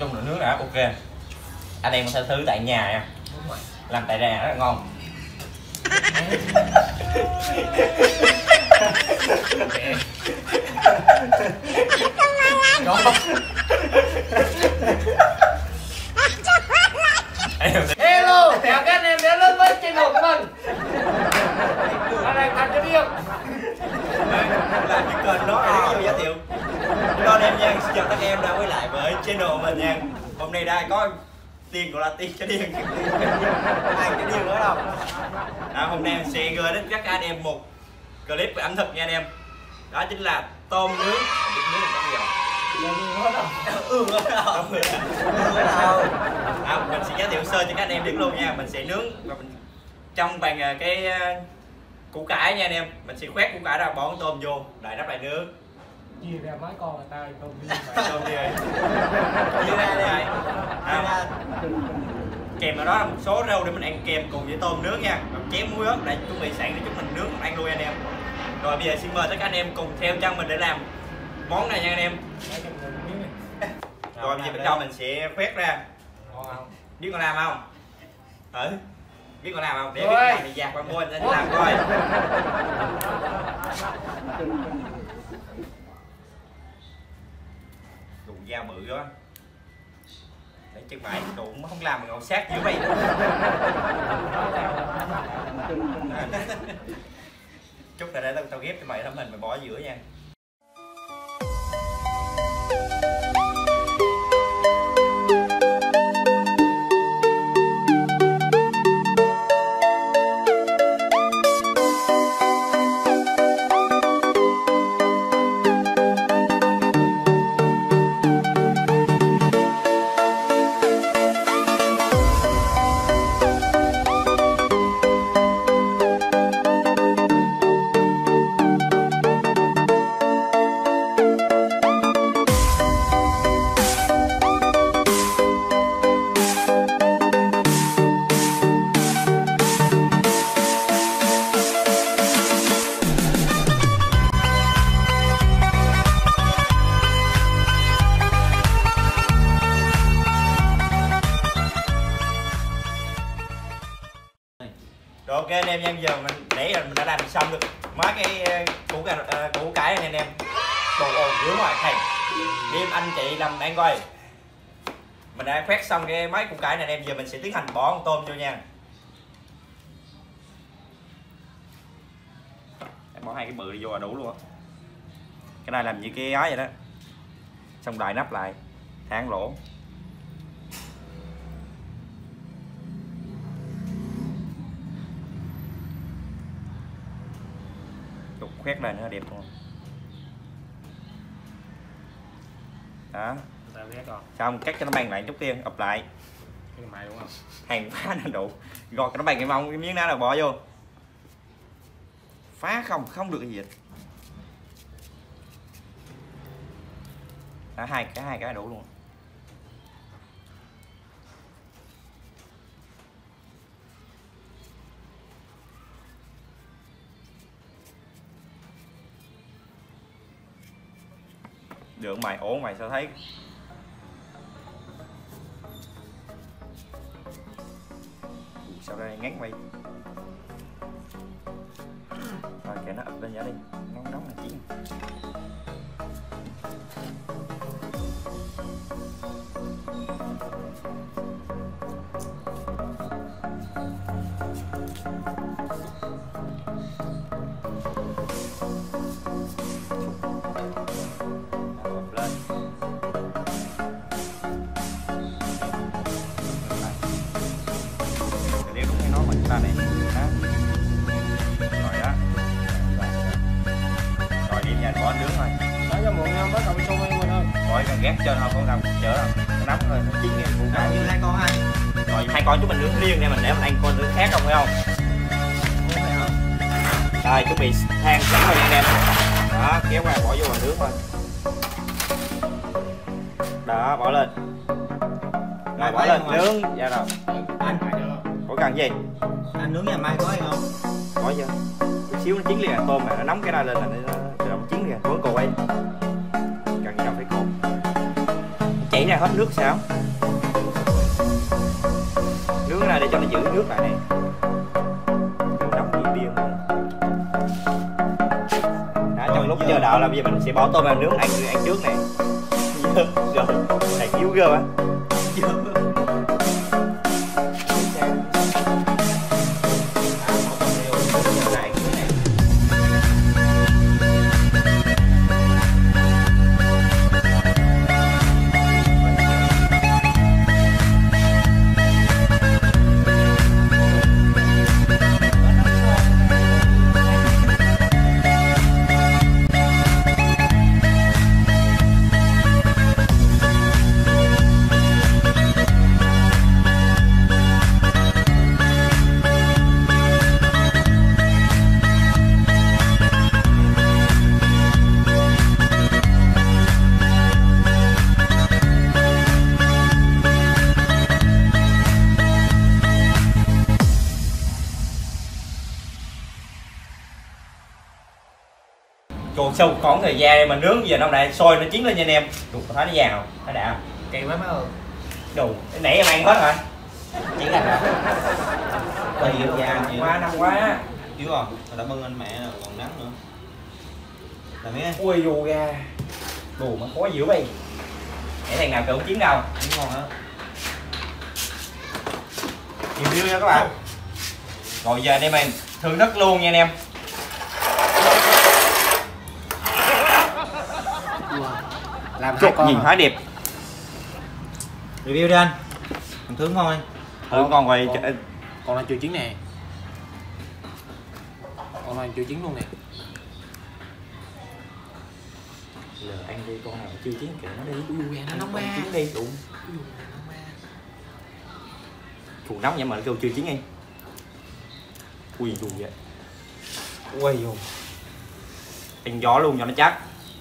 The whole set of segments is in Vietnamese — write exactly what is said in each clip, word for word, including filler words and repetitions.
chung là nướng đã ok. Anh em có thể thử tại nhà nha, làm tại nhà rất là ngon. Hello, chào các anh em đến đến với channel của mình. Anh đang thành cho biết. Làm cái kênh đó để vô giới thiệu. Hello anh em nha, xin chào các em đã quay lại với channel của mình nha. Hôm nay đây có tiền gọi là tiền cho điên, ai cho điên nữa đâu. À, hôm nay mình sẽ gửi đến các anh em một clip về ẩm thực nha anh em. Đó chính là tôm nướng. Nướng là ừ đâu. À, mình sẽ giới thiệu sơ cho các anh em biết luôn nha. Mình sẽ nướng và mình trong bàn cái củ cải nha anh em. Mình sẽ khoét củ cải ra, bỏ con tôm vô, đậy nắp lại nướng. Chia ra mấy con là tao tôm đi. Tôm đi rồi. Chia ra đi rồi. À, kèm vào đó là một số rau để mình ăn kèm cùng với tôm nướng nha. Và chém muối ớt để chuẩn bị sẵn để chúng mình nướng mình ăn luôn anh em. Rồi bây giờ xin mời tất cả anh em cùng theo chân mình để làm món này nha anh em. Rồi bây giờ bên trong mình sẽ khoét ra. Ngon không? Biết con làm không? Ừ. Biết con làm không? Để biết làm thì dạt qua mua anh làm coi. Đủ dao bự quá. Để chân mày đủ không làm mà ngồi sát dữ mày. Chút này để tao, tao ghép cho mày tấm hình mày bỏ ở giữa nha. Rồi ok anh em nha, bây giờ mình để mình đã làm xong được mấy cái củ cải uh, củ cải này anh em. Đồ ồn dữ ngoài thầy. Đêm anh chị làm ăn coi. Mình đã khoét xong cái mấy củ cải này anh em, giờ mình sẽ tiến hành bỏ con tôm vô nha. Em bỏ hai cái bự đi vô là đủ luôn á. Cái này làm như cái ái vậy đó. Xong đậy nắp lại, thang lỗ. Khoét này nữa đẹp không? Đó. Xong cắt cho nó bằng lại chút tiên, ập lại. Cái mày đúng không? Hàng phá nó đủ. Gọt cho nó bằng cái mông, cái miếng đá là bỏ vô. Phá không, không được gì hết. Đó, hai cái hai cái đủ luôn. Được mày, ổn mày sao thấy. Sao đây ngắt mày. Rồi kệ nó ập lên nhá đi. Nóng nóng là chín. Này. Đó. Rồi đó. Rồi đi nhà bỏ nước thôi. Nói cho mọi người bắt đầu đi xô với mình ơi. Rồi con ghét trên thôi, con cầm chở đâu. Con nắm thôi, nó chín nghe củ cải như hai con hai. Rồi hai con chúng mình nướng riêng để mình để mình ăn con nướng khác không phải không? Rồi chuẩn bị than sẵn rồi anh em. Đó, kéo ra bỏ vô và nướng thôi. Đó, bỏ lên. Rồi bỏ lên nướng ra rồi. Có cần gì? Anh nướng nhà mai có hay không? Có chứ. Chút xíu nó chín liền, tôm mà nó nóng cái này lên là nó tự động chín liền. Vẫn cột ấy. Cần gì đâu phải cột. Chạy chảy ra hết nước sao? Nướng ra để cho nó giữ nước lại này. Nóng như điên. Đó, trong lúc chờ đợi là bây giờ mình sẽ bỏ tôm vào nướng ăn ăn trước này. Rồi, thầy cứu ghê á. Còn sau khoảng thời gian mà nướng giờ nó lại sôi nó chín lên nha anh em. Đủ thấy nó vàng không? Thấy đã không? Kỳ quá má ơi. Đủ, nãy em ăn hết rồi. Chỉ là rồi. Bây giờ vàng gì Quá năm quá. Chứ rồi, đã bưng anh mẹ rồi còn nắng nữa. Làm mấy Ui dù ra. Đủ mà khó dữ vậy. Để thằng nào cậu chiến đâu. Đúng ngon á. Review nha các bạn. Rồi giờ anh em mình thưởng thức luôn nha anh em. Làm Chúc nhìn hóa đẹp. Review đi anh. Thằng Thướng ngon anh. Thử ngon rồi. Còn, còn là chưa chín nè. Còn là chưa chín luôn nè. Giờ ăn đi con nào chưa chín kìa nó đi. Ui nó nóng ba. Chín đi đúng. Phù nóng vậy mà kêu chưa chín đi. Ui dù vậy. Ui dù. Ăn gió luôn cho nó chắc.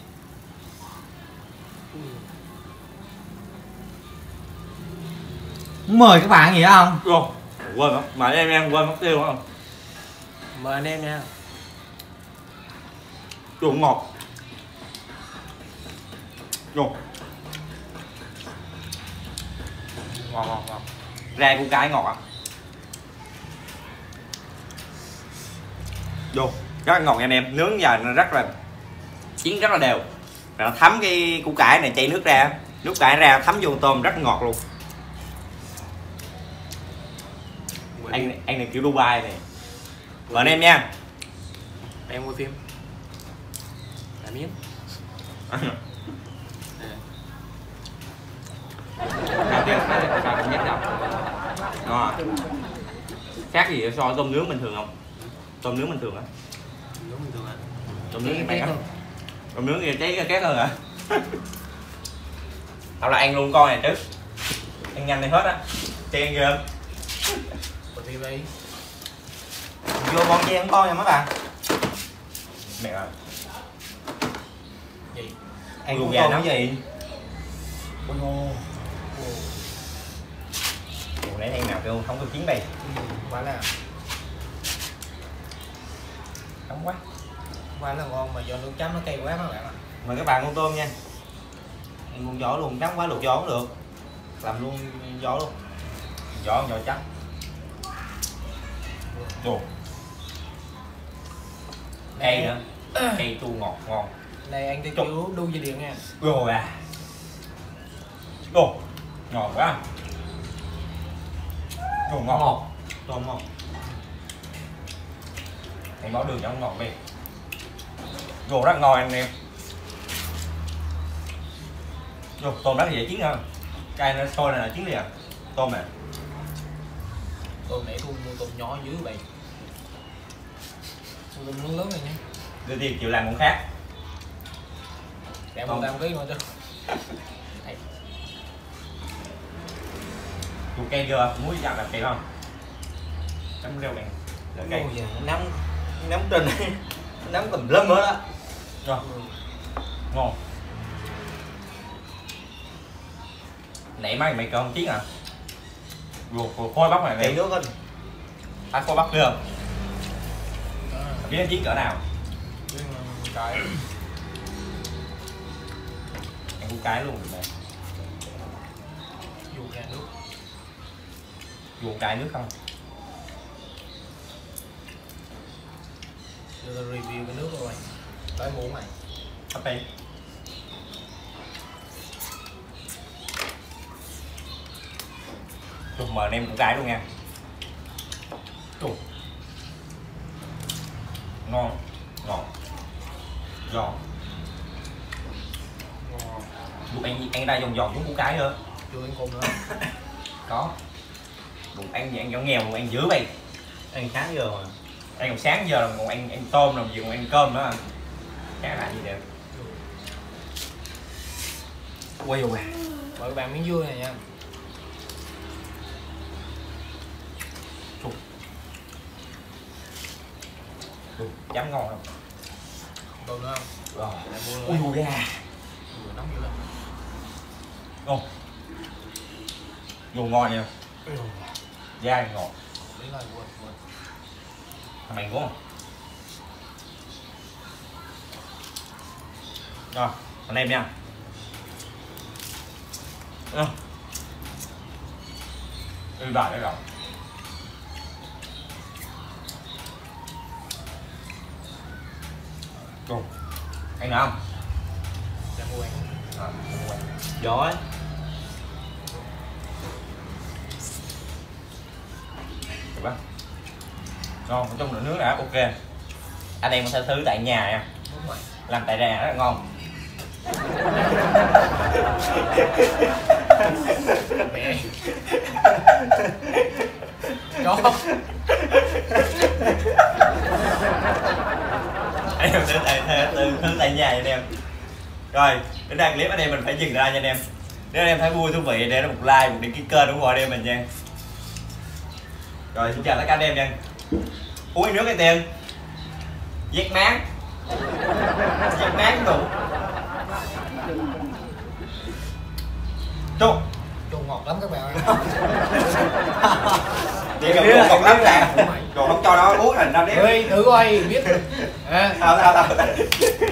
Muốn mời các bạn gì đó không? Rồi, quên mất, mà em em quên mất tiêu không? Mời anh em nha. Đồ ngọt. Rồi. Ngon ngon ngon. Ra củ cải ngọt à. Vô, rất là ngọt nha anh em, nướng giờ nó rất là chín rất là đều. Rồi nó thấm cái củ cải này chảy nước ra, nước cải ra thấm vô tôm rất ngọt luôn. Anh anh này kiểu Dubai này. Và anh em nha. Em quay phim. Làm miếng. Đầu tiên sao cảm giác đầu. Ngon. Khác gì so với tôm nướng bình thường không? Tôm nướng bình thường á. Nướng bình thường à? Tôm nướng cái không? Tôm nướng kia cháy két hơn hả? Tao là ăn luôn con này trước. Ăn nhanh này hết á. Chen ghê. Quay phim đi. Vô con chen con nha mấy bạn. Mẹ ơi. Gì? Ăn Luộc con gà tôm nóng. cái gì? Ôi ô. Ủa nãy ăn nào kêu không có chín đây. Ừ, quá là Nóng quá. quá là ngon mà do nước chấm nó cay quá các bạn ạ. Mời các bạn con tôm nha. Ăn con gió luôn, trắng quá luộc gió cũng được. Làm luôn gió luôn. Gió gió chắc. Đồ. Đây nữa. Cây tu ngọt ngon. Này anh theo kiểu đu dây điện nha. Rồi à. Đồ. Ngon quá. Đồ ngon. Ngọt. Tôm ngon. Anh báo đường cho ngọt đi. Đồ rất ngon anh em. Đồ tôm rất dễ chín ha. Cay nó sôi này là chín liền à. Tôm nè. Tôm nãy thu mua tôm nhỏ dưới vậy. Tôm lớn lớn này nha. Đưa tiền chịu làm cũng khác. Để một tam ký nữa cho. Củ cây chưa? Muối dặm là kịp không? Chấm rêu này. Rồi cây. Ôi giời, nóng nóng trên nóng tùm lum hết á. Rồi. Ngon. Nãy mấy mày cơm chín à? Rồi phôi bắp này Chạy này. nước anh. Phải phôi bắp chưa? Biết nó chín cỡ nào? Trời. Ăn củ cái luôn này. Dù ra nước. Dù cài nước không? Đưa tao review cái nước rồi. Tới muỗng mày. Hấp đi. Chục mời anh em củ cải luôn nha. Chục. Ngon. Ngon. Giòn. Ngon. Bụng anh anh ra giòn giòn chút củ cải nữa. Chưa ăn cùng nữa. Có. Bụng anh anh nhỏ nghèo, bụng anh dữ vậy. Ăn sáng giờ mà. Ăn còn sáng giờ là còn ăn ăn tôm làm gì còn ăn cơm nữa. Chắc là gì đẹp. Quay rồi. Mời các bạn miếng dưa này nha. Chục. Chấm ngon không? Còn nữa không? Rồi. Lại mua Ui luôn. ui da. Vừa nóng dữ lắm. Ngon. Dù ngon nha. Ừ. Da ngọt. Đấy là quên quên. Thằng mày ngon không? Rồi, anh em nha. Ừ. Đi bài đấy rồi. Cùng. Anh nào không? Để mua ăn. À, gió ấy. Được quá. Ngon, trong nửa nước đã ok. Anh em có thể thử tại nhà nha. Đúng rồi. Làm tại nhà rất là ngon. Mẹ. Chó. Anh em thử tại thử, thử tại nhà anh em. Rồi, đến đây clip anh em mình phải dừng ra nha anh em. Nếu anh em thấy vui thú vị để một like, một đăng ký kênh ủng hộ anh em mình nha. Rồi xin chào tất cả anh em nha. Uống nước cái tiền. Giết máng. Giết máng đủ. Chúc. Chua ngọt lắm các bạn ơi. Vậy còn còn lắm nè. Còn không cho nó uống thành năm đấy. Ơi thử coi biết. À. Tao tao tao.